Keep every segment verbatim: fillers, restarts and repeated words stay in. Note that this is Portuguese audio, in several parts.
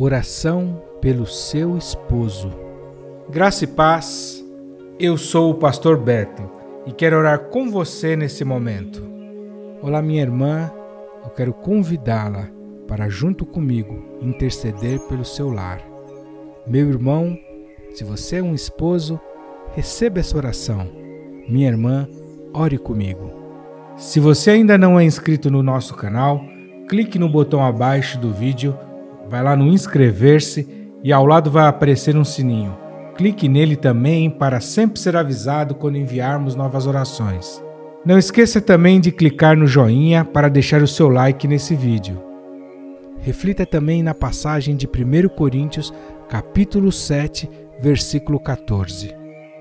Oração pelo seu esposo. Graça e paz, eu sou o pastor Berto e quero orar com você nesse momento. Olá, minha irmã, eu quero convidá-la para junto comigo interceder pelo seu lar. Meu irmão, se você é um esposo, receba essa oração. Minha irmã, ore comigo. Se você ainda não é inscrito no nosso canal, clique no botão abaixo do vídeo, vai lá no inscrever-se e ao lado vai aparecer um sininho. Clique nele também para sempre ser avisado quando enviarmos novas orações. Não esqueça também de clicar no joinha para deixar o seu like nesse vídeo. Reflita também na passagem de primeiro Coríntios, capítulo sete, versículo quatorze.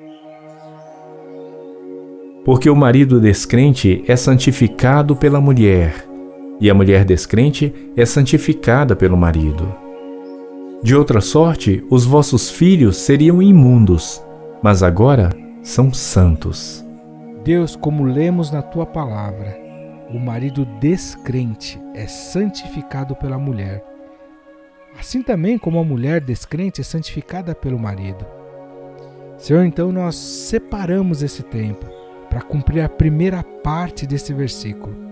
Porque o marido descrente é santificado pela mulher, e a mulher descrente é santificada pelo marido. De outra sorte, os vossos filhos seriam imundos, mas agora são santos. Deus, como lemos na tua palavra, o marido descrente é santificado pela mulher. Assim também como a mulher descrente é santificada pelo marido. Senhor, então nós separamos esse tempo para cumprir a primeira parte desse versículo.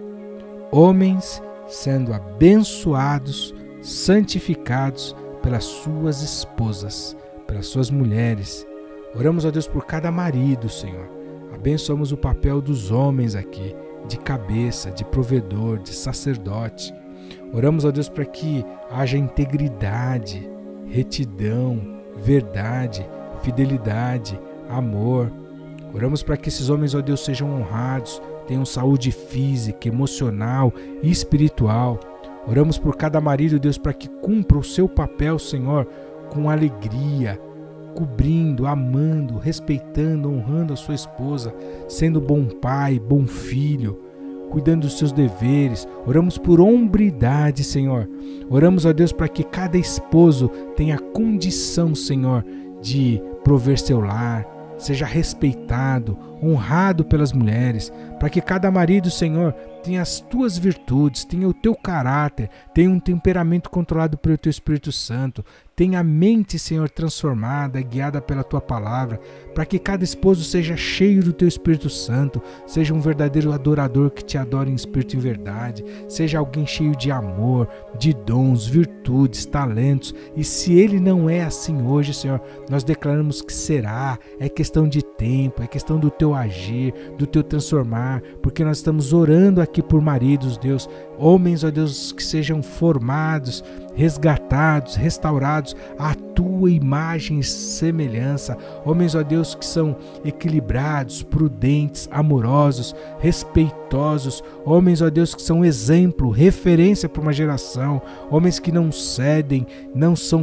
Homens sendo abençoados, santificados pelas suas esposas, pelas suas mulheres. Oramos a Deus por cada marido, Senhor. Abençoamos o papel dos homens aqui, de cabeça, de provedor, de sacerdote. Oramos a Deus para que haja integridade, retidão, verdade, fidelidade, amor. Oramos para que esses homens, ó Deus, sejam honrados, tenham saúde física, emocional e espiritual. Oramos por cada marido, Deus, para que cumpra o seu papel, Senhor, com alegria, cobrindo, amando, respeitando, honrando a sua esposa, sendo bom pai, bom filho, cuidando dos seus deveres. Oramos por hombridade, Senhor. Oramos, ó Deus, para que cada esposo tenha condição, Senhor, de prover seu lar, seja respeitado, honrado pelas mulheres, para que cada marido, Senhor, tenha as tuas virtudes, tenha o teu caráter, tenha um temperamento controlado pelo teu Espírito Santo, tenha a mente, Senhor, transformada, guiada pela tua palavra, para que cada esposo seja cheio do teu Espírito Santo, seja um verdadeiro adorador que te adore em espírito e em verdade, seja alguém cheio de amor, de dons, virtudes, talentos. E se ele não é assim hoje, Senhor, nós declaramos que será. É questão de tempo, é questão do teu agir, do teu transformar, porque nós estamos orando aqui por maridos, Deus, homens, ó Deus, que sejam formados, resgatados, restaurados à tua imagem e semelhança. Homens, ó Deus, que são equilibrados, prudentes, amorosos, respeitosos. Homens, ó Deus, que são exemplo, referência para uma geração. Homens que não cedem, não são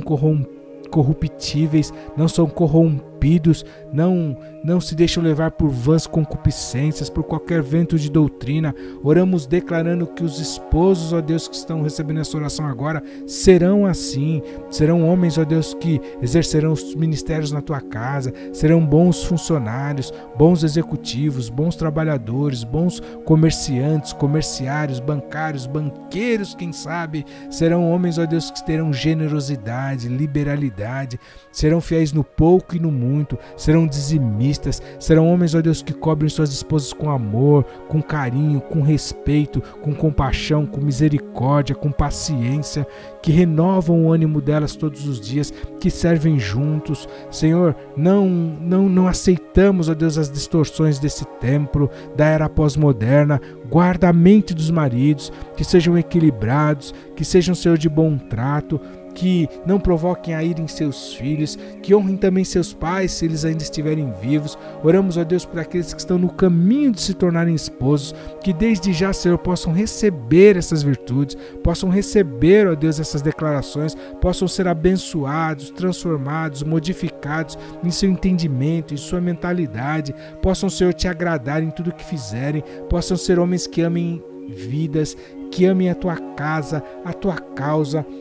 corruptíveis, não são corrompidos, não, não se deixam levar por vãs concupiscências, por qualquer vento de doutrina. Oramos declarando que os esposos, ó Deus, que estão recebendo essa oração agora, serão assim, serão homens, ó Deus, que exercerão os ministérios na tua casa, serão bons funcionários, bons executivos, bons trabalhadores, bons comerciantes, comerciários, bancários, banqueiros, quem sabe, serão homens, ó Deus, que terão generosidade, liberalidade, serão fiéis no pouco e no muito, serão dizimistas, serão homens, ó Deus, que cobrem suas esposas com amor, com carinho, com respeito, com compaixão, com misericórdia, com paciência, que renovam o ânimo delas todos os dias, que servem juntos. Senhor, não, não, não aceitamos, ó Deus, as distorções desse templo, da era pós-moderna. Guarda a mente dos maridos, que sejam equilibrados, que sejam, Senhor, de bom trato, que não provoquem a ira em seus filhos, que honrem também seus pais se eles ainda estiverem vivos. Oramos, ó Deus, por aqueles que estão no caminho de se tornarem esposos, que desde já, Senhor, possam receber essas virtudes, possam receber, ó Deus, essas declarações, possam ser abençoados, transformados, modificados em seu entendimento, em sua mentalidade, possam, Senhor, te agradar em tudo que fizerem, possam ser homens que amem vidas, que amem a tua casa, a tua causa,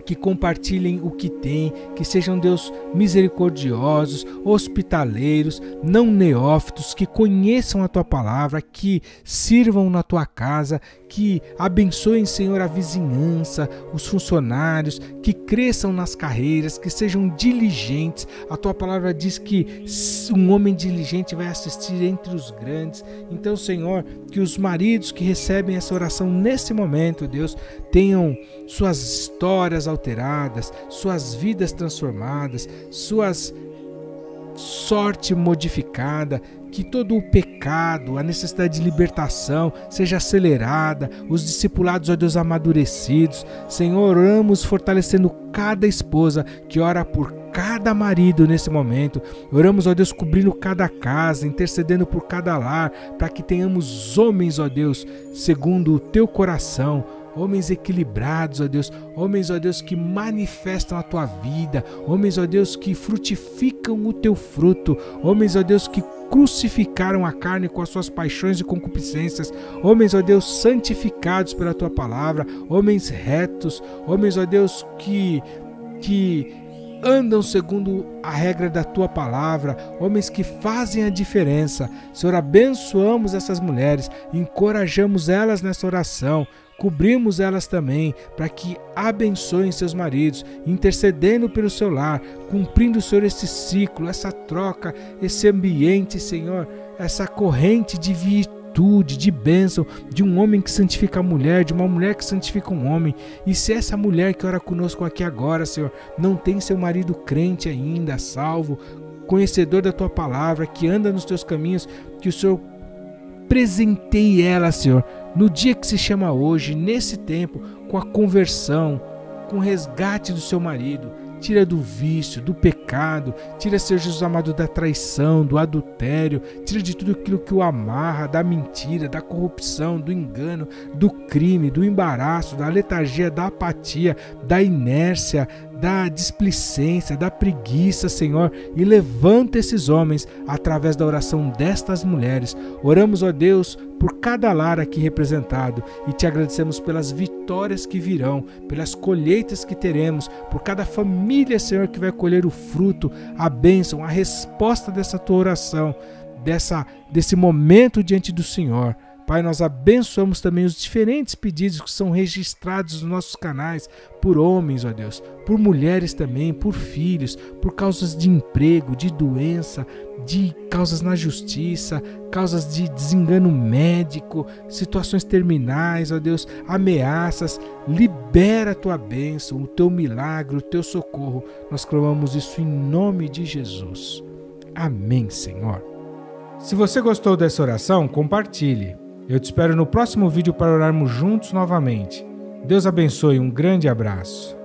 que compartilhem o que têm, que sejam, Deus, misericordiosos, hospitaleiros, não neófitos, que conheçam a Tua palavra, que sirvam na Tua casa, que abençoem, Senhor, a vizinhança, os funcionários, que cresçam nas carreiras, que sejam diligentes. A Tua palavra diz que um homem diligente vai assistir entre os grandes. Então, Senhor, que os maridos que recebem essa oração nesse momento, Deus, tenham suas histórias alteradas, suas vidas transformadas, suas sorte modificada, que todo o pecado, a necessidade de libertação seja acelerada, os discipulados, ó Deus, amadurecidos. Senhor, oramos fortalecendo cada esposa que ora por cada marido nesse momento. Oramos, ó Deus, cobrindo cada casa, intercedendo por cada lar, para que tenhamos homens, ó Deus, segundo o Teu coração, homens equilibrados, ó Deus, homens, ó Deus, que manifestam a Tua vida, homens, ó Deus, que frutificam o Teu fruto, homens, ó Deus, que crucificaram a carne com as suas paixões e concupiscências, homens, ó Deus, santificados pela Tua palavra, homens retos, homens, ó Deus, que, que andam segundo a regra da Tua palavra, homens que fazem a diferença. Senhor, abençoamos essas mulheres, encorajamos elas nessa oração, cobrimos elas também, para que abençoem seus maridos, intercedendo pelo seu lar, cumprindo, Senhor, esse ciclo, essa troca, esse ambiente, Senhor, essa corrente de virtude, de bênção, de um homem que santifica a mulher, de uma mulher que santifica um homem. E se essa mulher que ora conosco aqui agora, Senhor, não tem seu marido crente ainda, salvo, conhecedor da Tua palavra, que anda nos Teus caminhos, que o Senhor presenteie ela, Senhor, no dia que se chama hoje, nesse tempo, com a conversão, com o resgate do seu marido. Tira do vício, do pecado, tira, Senhor Jesus amado, da traição, do adultério, tira de tudo aquilo que o amarra, da mentira, da corrupção, do engano, do crime, do embaraço, da letargia, da apatia, da inércia, da displicência, da preguiça, Senhor, e levanta esses homens através da oração destas mulheres. Oramos, ó Deus, por cada lar aqui representado e Te agradecemos pelas vitórias que virão, pelas colheitas que teremos, por cada família, Senhor, que vai colher o fruto, a bênção, a resposta dessa Tua oração, dessa, desse momento diante do Senhor. Pai, nós abençoamos também os diferentes pedidos que são registrados nos nossos canais por homens, ó Deus, por mulheres também, por filhos, por causas de emprego, de doença, de causas na justiça, causas de desengano médico, situações terminais, ó Deus, ameaças. Libera a Tua bênção, o Teu milagre, o Teu socorro. Nós clamamos isso em nome de Jesus. Amém, Senhor. Se você gostou dessa oração, compartilhe. Eu te espero no próximo vídeo para orarmos juntos novamente. Deus abençoe, um grande abraço.